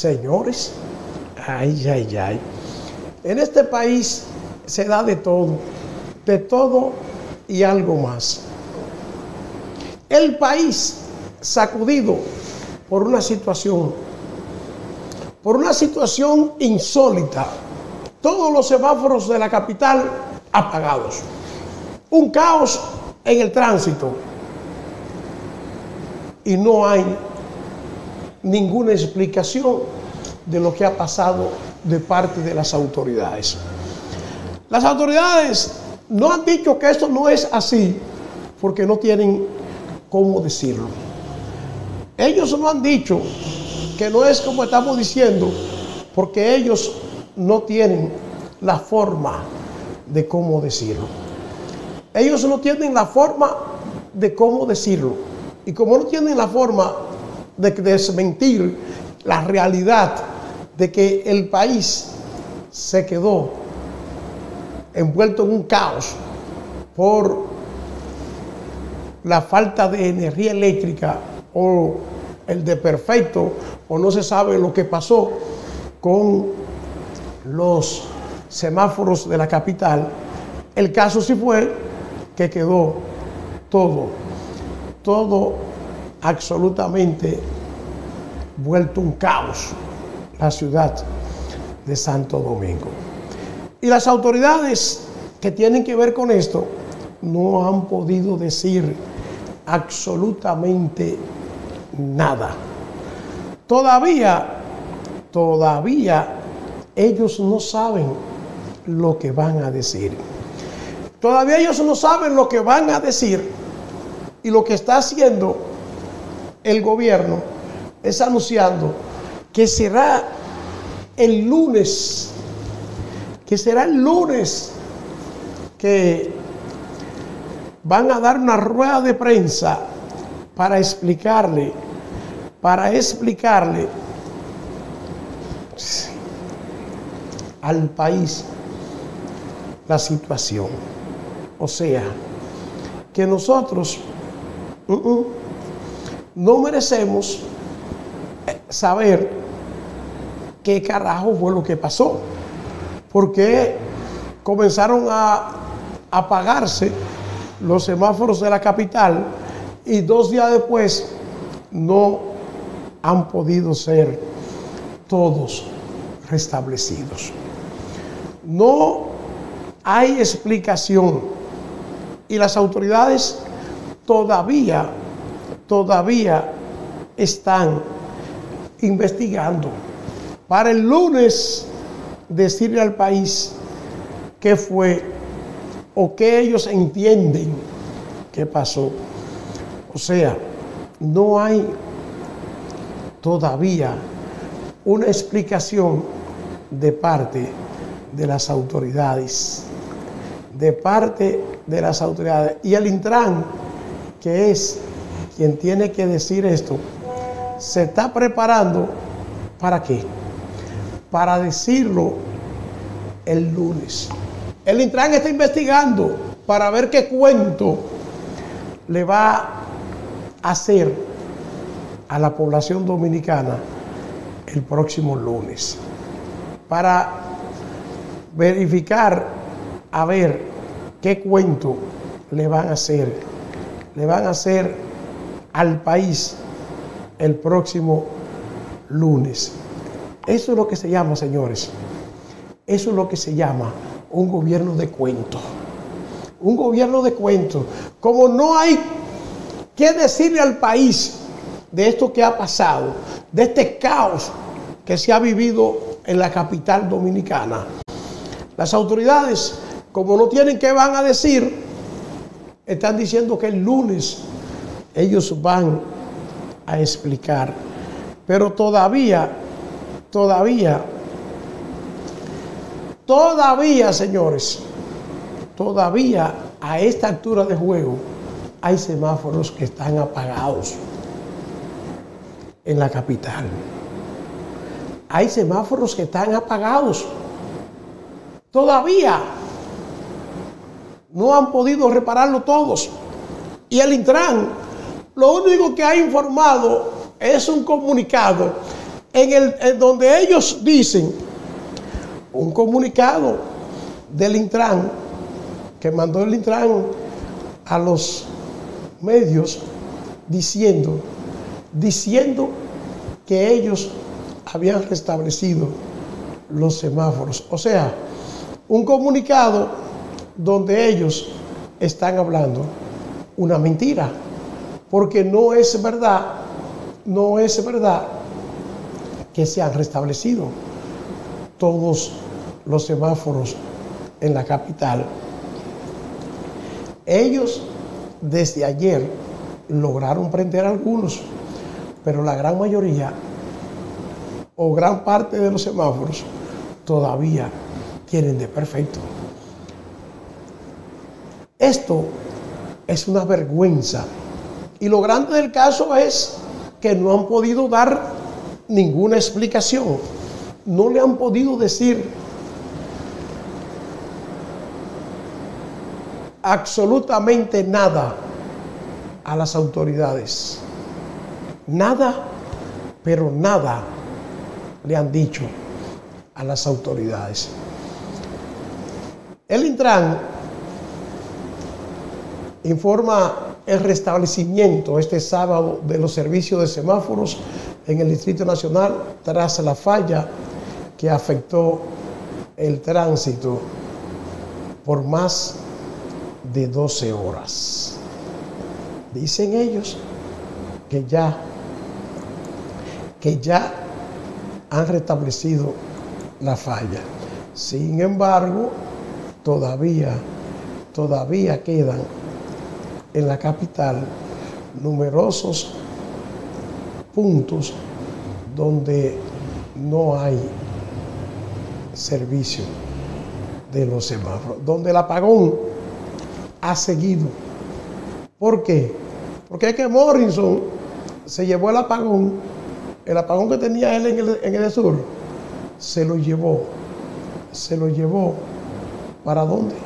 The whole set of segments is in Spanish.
Señores, ay, ay, ay. En este país se da de todo y algo más. El país sacudido por una situación insólita. Todos los semáforos de la capital apagados. Un caos en el tránsito. Y no hay ninguna explicación de lo que ha pasado de parte de las autoridades. Las autoridades no han dicho que esto no es así porque no tienen cómo decirlo. Ellos no han dicho que no es como estamos diciendo porque ellos no tienen la forma de cómo decirlo. Ellos no tienen la forma de cómo decirlo. Y como no tienen la forma de desmentir la realidad de que el país se quedó envuelto en un caos por la falta de energía eléctrica o el desperfecto, o no se sabe lo que pasó con los semáforos de la capital, el caso sí fue que quedó todo absolutamente vuelto un caos, la ciudad de Santo Domingo. Y las autoridades que tienen que ver con esto no han podido decir absolutamente nada. Todavía ellos no saben lo que van a decir. Todavía ellos no saben lo que van a decir, y lo que está haciendo el gobierno es anunciando que será el lunes, que van a dar una rueda de prensa para explicarle al país la situación. O sea, que nosotros no merecemos saber qué carajo fue lo que pasó, porque comenzaron a apagarse los semáforos de la capital y 2 días después no han podido ser todos restablecidos. No hay explicación y las autoridades todavía están investigando para el lunes decirle al país qué fue o qué ellos entienden que pasó. O sea, no hay todavía una explicación de parte de las autoridades. Y el Intran, que es quien tiene que decir esto, se está preparando ¿para qué? Para decirlo el lunes. El Intran está investigando para ver qué cuento le va a hacer a la población dominicana el próximo lunes, para verificar a ver qué cuento le van a hacer al país el próximo lunes. Eso es lo que se llama, señores, eso es lo que se llama un gobierno de cuento. Un gobierno de cuento. Como no hay que decirle al país de esto que ha pasado, de este caos que se ha vivido en la capital dominicana, las autoridades, como no tienen qué van a decir, están diciendo que el lunes ellos van a explicar. Pero todavía, señores, todavía a esta altura de juego hay semáforos que están apagados en la capital. Hay semáforos que están apagados. Todavía no han podido repararlo todos. Y el Intran lo único que ha informado es un comunicado en donde ellos dicen, un comunicado del Intran, que mandó el Intran a los medios diciendo que ellos habían restablecido los semáforos. O sea, un comunicado donde ellos están hablando una mentira, porque no es verdad que se han restablecido todos los semáforos en la capital. Ellos desde ayer lograron prender algunos, pero la gran mayoría o gran parte de los semáforos todavía tienen de perfecto. Esto es una vergüenza, y lo grande del caso es que no han podido dar ninguna explicación, no le han podido decir absolutamente nada a las autoridades. Nada, pero nada le han dicho a las autoridades. El Intran informa el restablecimiento este sábado de los servicios de semáforos en el Distrito Nacional tras la falla que afectó el tránsito por más de 12 horas. Dicen ellos que ya han restablecido la falla. Sin embargo, todavía quedan en la capital numerosos puntos donde no hay servicio de los semáforos, donde el apagón ha seguido. ¿Por qué? Porque es que Morrison se llevó el apagón que tenía él en el sur, se lo llevó. ¿Para dónde?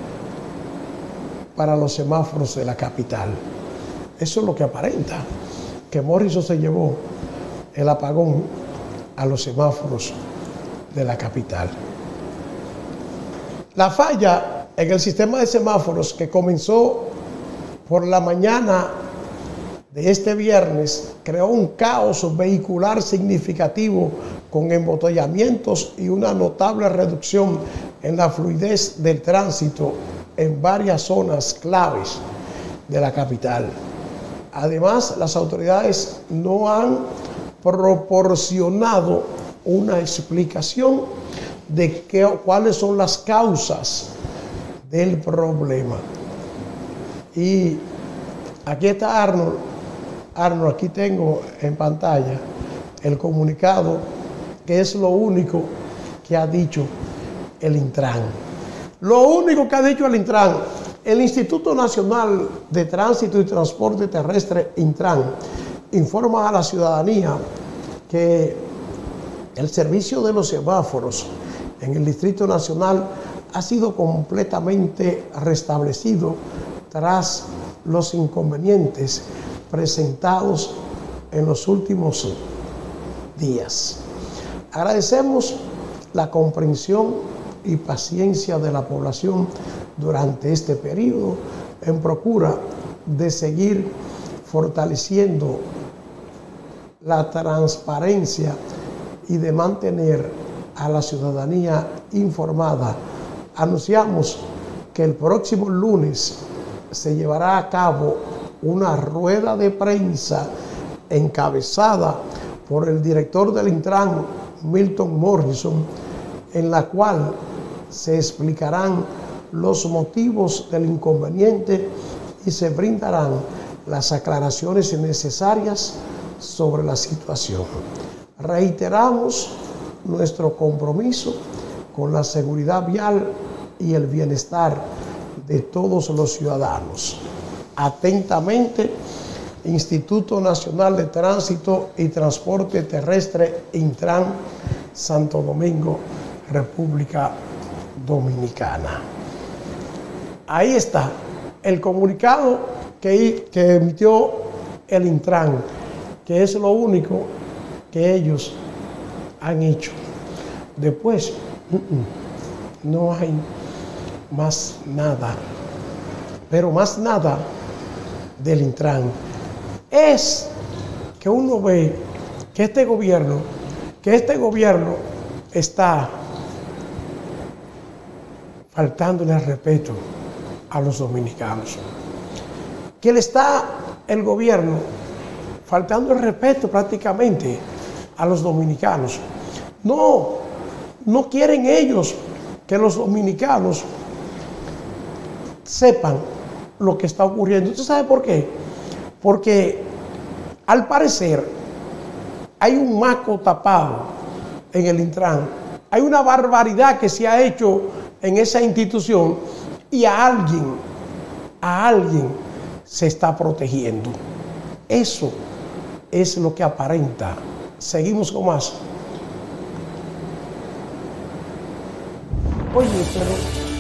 Para los semáforos de la capital. Eso es lo que aparenta, que Morrison se llevó el apagón a los semáforos de la capital. La falla en el sistema de semáforos, que comenzó por la mañana de este viernes, creó un caos vehicular significativo con embotellamientos y una notable reducción en la fluidez del tránsito en varias zonas claves de la capital. Además, las autoridades no han proporcionado una explicación de cuáles son las causas del problema. Y aquí está Arnold, aquí tengo en pantalla el comunicado, que es lo único que ha dicho el Intran. Lo único que ha dicho el Intran. El Instituto Nacional de Tránsito y Transporte Terrestre, Intran, informa a la ciudadanía que el servicio de los semáforos en el Distrito Nacional ha sido completamente restablecido tras los inconvenientes presentados en los últimos días. Agradecemos la comprensión y paciencia de la población durante este periodo en procura de seguir fortaleciendo la transparencia y de mantener a la ciudadanía informada. Anunciamos que el próximo lunes se llevará a cabo una rueda de prensa encabezada por el director del Intran, Milton Morrison, en la cual se explicarán los motivos del inconveniente y se brindarán las aclaraciones necesarias sobre la situación. Reiteramos nuestro compromiso con la seguridad vial y el bienestar de todos los ciudadanos. Atentamente, Instituto Nacional de Tránsito y Transporte Terrestre, Intran, Santo Domingo, República Dominicana. Ahí está el comunicado que emitió el Intran, que es lo único que ellos han hecho. Después, no hay más nada. Pero más nada del Intran es que uno ve que este gobierno está faltándole el respeto a los dominicanos. Que el gobierno faltando el respeto prácticamente a los dominicanos. No quieren ellos que los dominicanos sepan lo que está ocurriendo. ¿Usted sabe por qué? Porque al parecer hay un maco tapado en el Intran. Hay una barbaridad que se ha hecho en esa institución y a alguien se está protegiendo. Eso es lo que aparenta. Seguimos con más. Oye, pero